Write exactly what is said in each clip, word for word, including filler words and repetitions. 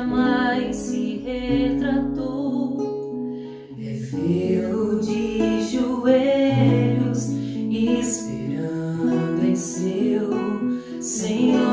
jamais se retratou. É vê-lo de joelhos, esperando em seu Senhor.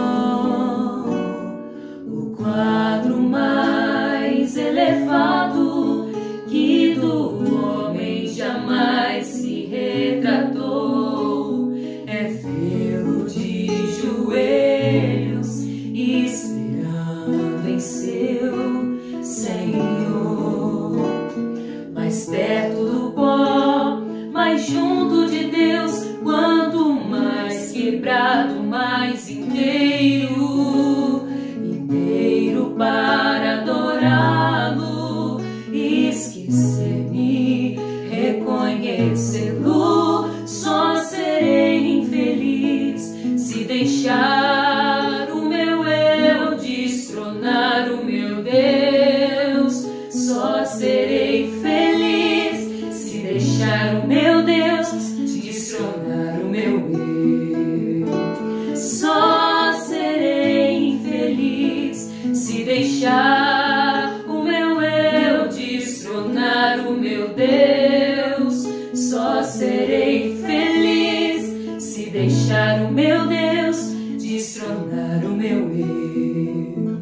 O quadro mais elevado que do homem jamais se retratou é vê-lo de joelhos, esperando em seu Senhor. Mais perto do pó, mais junto de Deus, quanto mais quebrado, mais inteiro, inteiro para adorá-lo, esquecer-me, reconhecê-lo. Só serei infeliz se deixar o meu eu destronar o meu Deus. Só serei feliz se deixar o meu Deus destronar o meu eu. Só serei infeliz se deixar o meu eu destronar o meu Deus. Só serei feliz se deixar o meu Deus destronar o meu eu.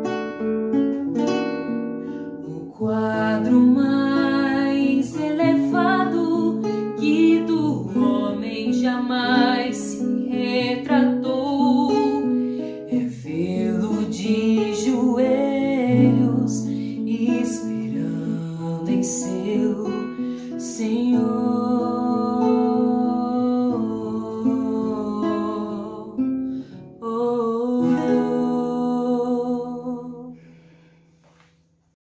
O quadro mais elevado que do homem jamais se retratou é vê-lo de joelhos, esperando em seu